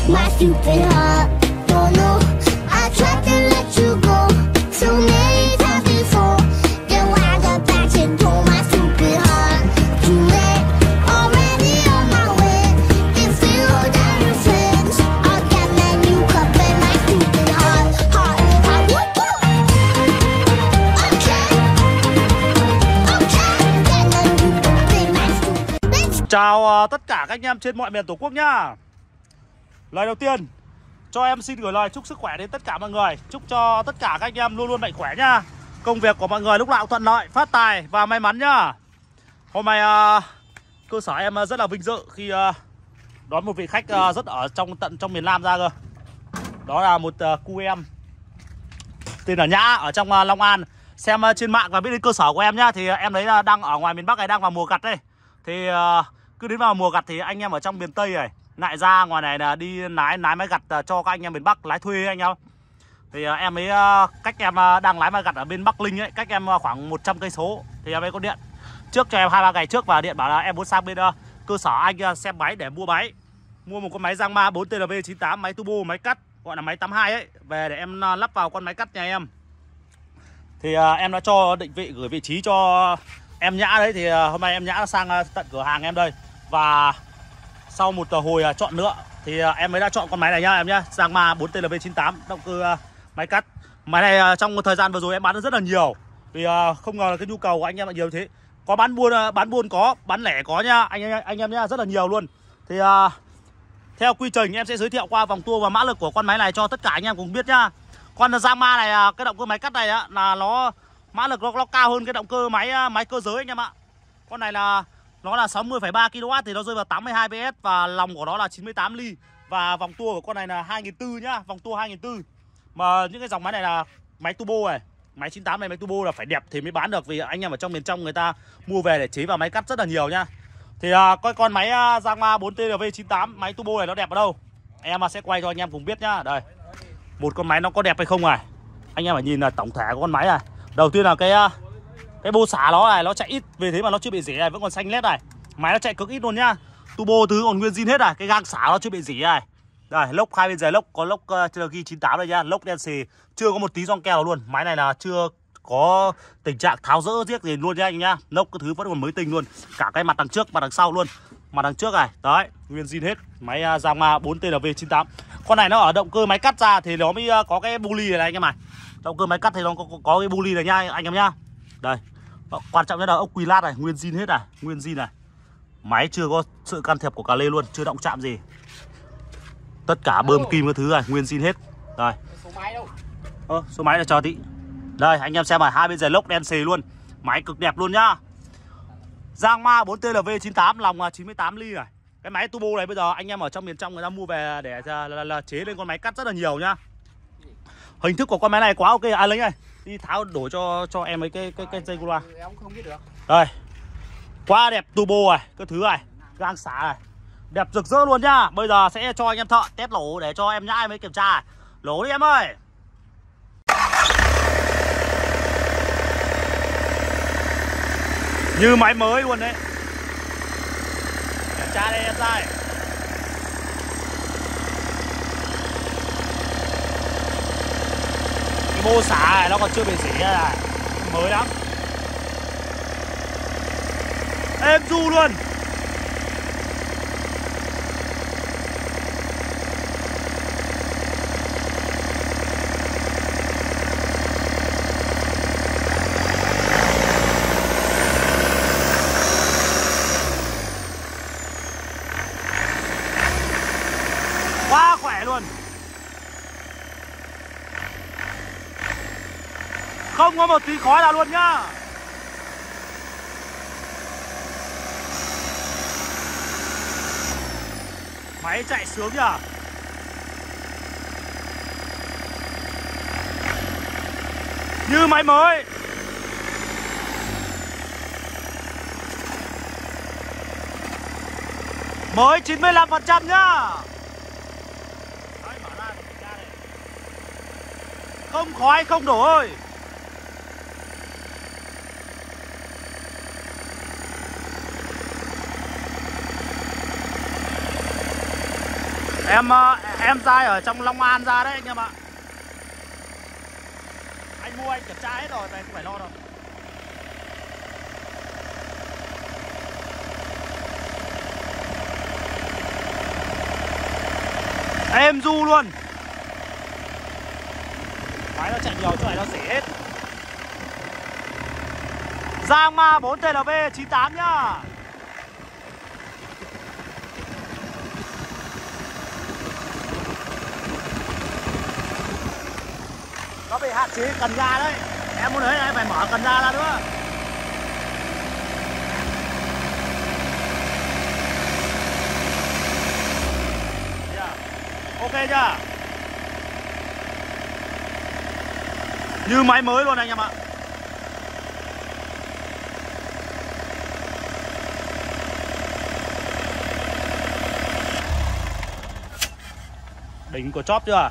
my stupid heart. Don't know, I tried to let you go so many times before. Then I got back and told my stupid heart. Too late, already on my way. If we go down your friends, I'll get my new cup and my stupid heart. Heart, whoop, whoop. Okay, get my new cup and my stupid. Chào tất cả các anh em trên mọi miền Tổ quốc nhá. Lời đầu tiên cho em xin gửi lời chúc sức khỏe đến tất cả mọi người. Chúc cho tất cả các anh em luôn luôn mạnh khỏe nhá. Công việc của mọi người lúc nào thuận lợi, phát tài và may mắn nhá. Hôm nay cơ sở em rất là vinh dự khi đón một vị khách rất ở tận trong miền Nam ra cơ. Đó là một cu em tên là Nhã ở trong Long An. Xem trên mạng và biết đến cơ sở của em nhá. Thì em thấy đang ở ngoài miền Bắc này, đang vào mùa gặt đây. Thì cứ đến vào mùa gặt thì anh em ở trong miền Tây này lại ra ngoài này là đi lái máy gặt cho các anh em miền Bắc lái thuê anh em. Thì em ấy cách em đang lái máy gặt ở bên Bắc Linh ấy, cách em khoảng 100 cây số. Thì em ấy có điện trước cho em 2-3 ngày trước và điện bảo là em muốn sang bên cơ sở anh xem máy để mua máy. Mua một con máy Giangma 4TLV98, máy turbo, máy cắt, gọi là máy 82 ấy, về để em lắp vào con máy cắt nhà em. Thì em đã cho định vị gửi vị trí cho em Nhã đấy. Thì hôm nay em Nhã sang tận cửa hàng em đây. Và sau một hồi chọn lựa thì em mới đã chọn con máy này nhá em nhá. Giangma 4TLV98, động cơ máy cắt. Máy này trong thời gian vừa rồi em bán rất là nhiều. Vì không ngờ là cái nhu cầu của anh em là nhiều thế. Có bán buôn có, bán lẻ có nhá anh em nhá, rất là nhiều luôn. Thì theo quy trình em sẽ giới thiệu qua vòng tua và mã lực của con máy này cho tất cả anh em cùng biết nhá. Con Giangma này, cái động cơ máy cắt này á, là nó mã lực nó cao hơn cái động cơ máy cơ giới anh em ạ. Con này là nó là 60,3 kW thì nó rơi vào 82 PS và lòng của nó là 98 ly và vòng tua của con này là 2004 nhá, vòng tua 2004. Mà những cái dòng máy này là máy turbo này, máy 98 này máy turbo là phải đẹp thì mới bán được, vì anh em ở trong miền trong người ta mua về để chế vào máy cắt rất là nhiều nhá. Thì con máy Giangma 4TLV98 máy turbo này nó đẹp ở đâu? Em sẽ quay cho anh em cùng biết nhá. Đây. Một con máy nó có đẹp hay không này. Anh em phải nhìn là tổng thể của con máy này. Đầu tiên là cái bô xả nó này, nó chạy ít, vì thế mà nó chưa bị rỉ này, vẫn còn xanh lét này. Máy nó chạy cực ít luôn nhá. Turbo thứ còn nguyên zin hết này, cái gang xả nó chưa bị rỉ này. Đây, lốc hai bên dưới lốc có lốc Cherokee 98 đây nhá, lốc đen xì, chưa có một tí giòn keo luôn. Máy này là chưa có tình trạng tháo rỡ riếc gì luôn nhá anh nhá. Lốc cái thứ vẫn còn mới tinh luôn. Cả cái mặt đằng trước, mặt đằng sau luôn. Mặt đằng trước này, đấy, nguyên zin hết. Máy Giangma 4TLV98. Con này nó ở động cơ máy cắt ra thì nó mới có cái bu ly này anh em này. Động cơ máy cắt thì nó có cái bu ly này nha anh em nhá. Đây. Quan trọng nhất là ốc quy lát này, nguyên zin hết này, nguyên zin này. Máy chưa có sự can thiệp của cà lê luôn, chưa động chạm gì. Tất cả bơm kim cái thứ này, nguyên zin hết. Đây. Số máy đâu? Số máy là cho tí. Đây, anh em xem này, hai bên rời lốc đen xì luôn. Máy cực đẹp luôn nhá. Giangma 4TLV98 lòng 98 ly này. Cái máy turbo này bây giờ anh em ở trong miền trong người ta mua về để là chế lên con máy cắt rất là nhiều nhá. Hình thức của con máy này quá ok. Ai lấy này, đi tháo đổ cho em mấy cái dây qua. Em không biết được. Đây. Quá đẹp turbo này, cái thứ này, gang xả này. Đẹp rực rỡ luôn nhá. Bây giờ sẽ cho anh em thợ test lỗ để cho em Nhã em ấy kiểm tra. Lỗ đi em ơi. Như máy mới luôn đấy. Kiểm tra đây em trai. Cái bô xả này nó còn chưa bị rỉ này, mới lắm. Êm du luôn. Quá khỏe luôn. Không có một tí khói nào luôn nhá. Máy chạy sướng nhá. Như máy mới. Mới 95% nhá. Đấy, mở ra này. Không khói không đổ ơi. Em dai ở trong Long An ra đấy anh em ạ. Anh mua anh kiểm tra hết rồi, về không phải lo đâu. Em du luôn. Máy nó chạy nhiều chỗ này nó rỉ hết. Giang Ma 4TLV 98 nhá. Nó bị hạn chế cần ga đấy. Em muốn thấy này phải mở cần ga ra nữa. Ok chưa? Như máy mới luôn anh em ạ. Đỉnh của chóp chưa?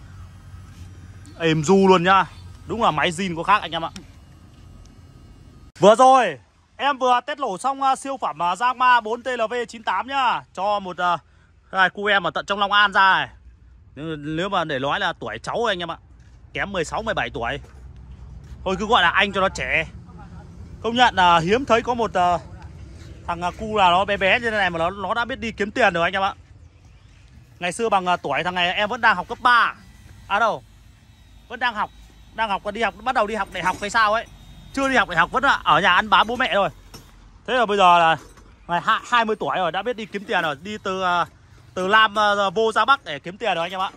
Êm du luôn nhá. Đúng là máy zin có khác anh em ạ. Vừa rồi em vừa test nổ xong siêu phẩm Giang Ma 4TLV 98 nhá. Cho một hai cu em ở tận trong Long An ra này. Nếu mà để nói là tuổi cháu anh em ạ, kém 16-17 tuổi. Thôi cứ gọi là anh cho nó trẻ. Công nhận là hiếm thấy có một thằng cu là nó bé bé như thế này mà nó đã biết đi kiếm tiền rồi anh em ạ. Ngày xưa bằng tuổi thằng này em vẫn đang học cấp 3. À đâu, vẫn đang học còn đi học, bắt đầu đi học đại học hay sao ấy. Chưa đi học đại học, vẫn là ở nhà ăn bám bố mẹ rồi. Thế là bây giờ là ngày 20 tuổi rồi, đã biết đi kiếm tiền rồi. Đi từ Nam vô ra Bắc để kiếm tiền rồi anh em ạ.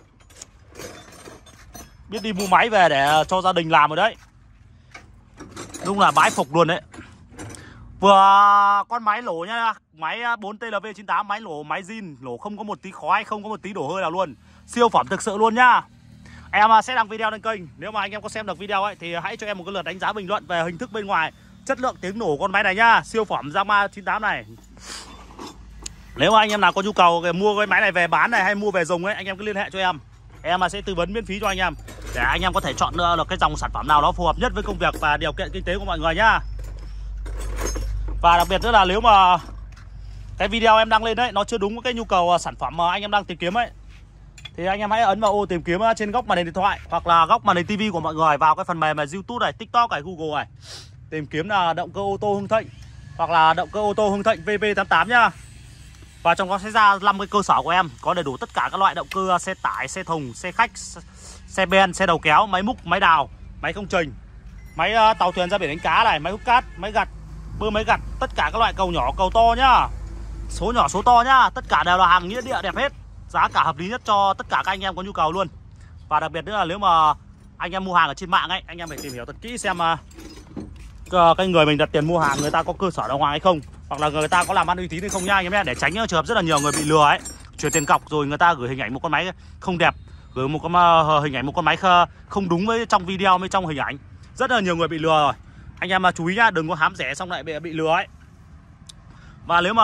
Biết đi mua máy về để cho gia đình làm rồi đấy. Đúng là bái phục luôn đấy. Vừa con máy lổ nhá. Máy 4TLV 98, máy lổ, máy zin. Lổ không có một tí khói, không có một tí đổ hơi nào luôn. Siêu phẩm thực sự luôn nhá. Em sẽ đăng video lên kênh. Nếu mà anh em có xem được video ấy thì hãy cho em một cái lượt đánh giá bình luận về hình thức bên ngoài, chất lượng tiếng nổ con máy này nhá. Siêu phẩm Giang Ma 98 này. Nếu mà anh em nào có nhu cầu mua cái máy này về bán này hay mua về dùng ấy, anh em cứ liên hệ cho em. Em sẽ tư vấn miễn phí cho anh em để anh em có thể chọn được cái dòng sản phẩm nào nó phù hợp nhất với công việc và điều kiện kinh tế của mọi người nhá. Và đặc biệt nữa là nếu mà cái video em đăng lên đấy nó chưa đúng với cái nhu cầu sản phẩm mà anh em đang tìm kiếm ấy, thì anh em hãy ấn vào ô tìm kiếm trên góc màn hình điện thoại hoặc là góc màn hình tivi của mọi người, vào cái phần mềm là YouTube này, TikTok này, Google này, tìm kiếm là động cơ ô tô Hưng Thịnh hoặc là động cơ ô tô Hưng Thịnh VP88 nhá. Và trong đó sẽ ra 5 cái cơ sở của em, có đầy đủ tất cả các loại động cơ xe tải, xe thùng, xe khách, xe ben, xe đầu kéo, máy múc, máy đào, máy công trình, máy tàu thuyền ra biển đánh cá này, máy hút cát, máy gặt, bơm máy gặt, tất cả các loại cầu nhỏ, cầu to nhá. Số nhỏ, số to nhá, tất cả đều là hàng nghĩa địa đẹp hết. Giá cả hợp lý nhất cho tất cả các anh em có nhu cầu luôn. Và đặc biệt nữa là nếu mà anh em mua hàng ở trên mạng ấy, anh em phải tìm hiểu thật kỹ xem cái người mình đặt tiền mua hàng người ta có cơ sở đàng hoàng hay không, hoặc là người ta có làm ăn uy tín hay không nha anh em nhé, để tránh trường hợp rất là nhiều người bị lừa ấy, chuyển tiền cọc rồi người ta gửi hình ảnh một con máy không đẹp, gửi một con hình ảnh một con máy không đúng với trong video với trong hình ảnh. Rất là nhiều người bị lừa rồi. Anh em mà chú ý nhá, đừng có hám rẻ xong lại bị lừa ấy. Và nếu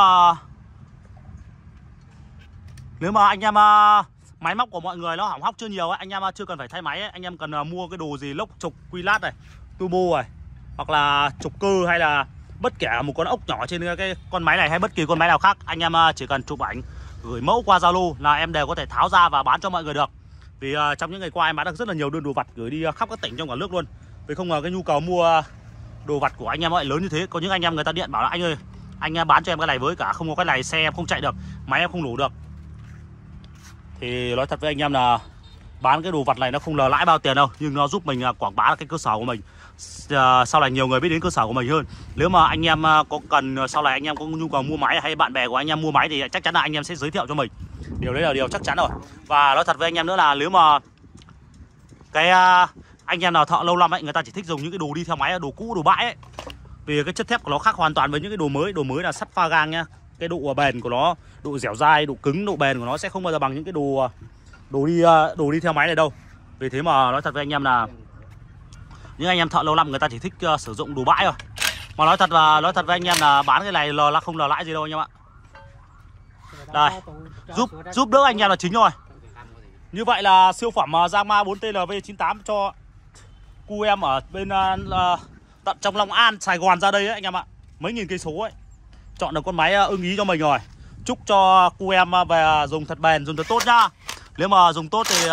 mà anh em máy móc của mọi người nó hỏng hóc chưa nhiều ấy, anh em chưa cần phải thay máy ấy, anh em cần mua cái đồ gì lốc trục, quy lát này, turbo này, hoặc là trục cơ, hay là bất kể một con ốc nhỏ trên cái con máy này hay bất kỳ con máy nào khác, anh em chỉ cần chụp ảnh gửi mẫu qua Zalo là em đều có thể tháo ra và bán cho mọi người được. Vì trong những ngày qua em bán được rất là nhiều đơn đồ vặt gửi đi khắp các tỉnh trong cả nước luôn. Vì không ngờ cái nhu cầu mua đồ vặt của anh em lại lớn như thế. Có những anh em người ta điện bảo là anh ơi, anh bán cho em cái này với, cả không có cái này xe em không chạy được, máy em không đủ được. Thì nói thật với anh em là bán cái đồ vặt này nó không lờ lãi bao tiền đâu, nhưng nó giúp mình quảng bá cái cơ sở của mình. Sau này nhiều người biết đến cơ sở của mình hơn. Nếu mà anh em có cần, sau này anh em có nhu cầu mua máy hay bạn bè của anh em mua máy thì chắc chắn là anh em sẽ giới thiệu cho mình. Điều đấy là điều chắc chắn rồi. Và nói thật với anh em nữa là nếu mà cái anh em nào thợ lâu năm ấy, người ta chỉ thích dùng những cái đồ đi theo máy, đồ cũ, đồ bãi ấy. Vì cái chất thép của nó khác hoàn toàn với những cái đồ mới. Đồ mới là sắt pha gang nhá. Cái độ bền của nó, độ dẻo dai, độ cứng, độ bền của nó sẽ không bao giờ bằng những cái đồ đi theo máy này đâu. Vì thế mà nói thật với anh em là những anh em thợ lâu năm người ta chỉ thích sử dụng đồ bãi rồi. Mà nói thật với anh em là bán cái này là không lờ lãi gì đâu anh em ạ. Đây, giúp đỡ anh em là chính rồi. Như vậy là siêu phẩm Giang Ma 4TLV98 cho cu em ở bên tận trong Long An, Sài Gòn ra đây ấy anh em ạ. Mấy nghìn cây số ấy. Chọn được con máy ưng ý cho mình rồi. Chúc cho cô em về dùng thật bền, dùng thật tốt nhá. Nếu mà dùng tốt thì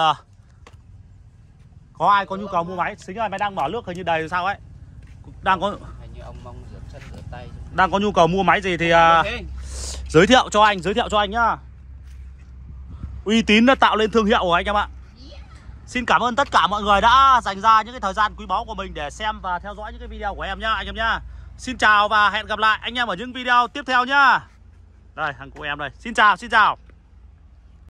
có ai có nhu cầu mua máy. Xính ơi, mày đang mở nước hình như đầy sao ấy. Đang có đang có nhu cầu mua máy gì thì giới thiệu cho anh nhá. Uy tín đã tạo lên thương hiệu của anh em ạ. Xin cảm ơn tất cả mọi người đã dành ra những cái thời gian quý báu của mình để xem và theo dõi những cái video của em nhá anh em nhá. Xin chào và hẹn gặp lại anh em ở những video tiếp theo nhá. Đây, thằng cô em đây. Xin chào.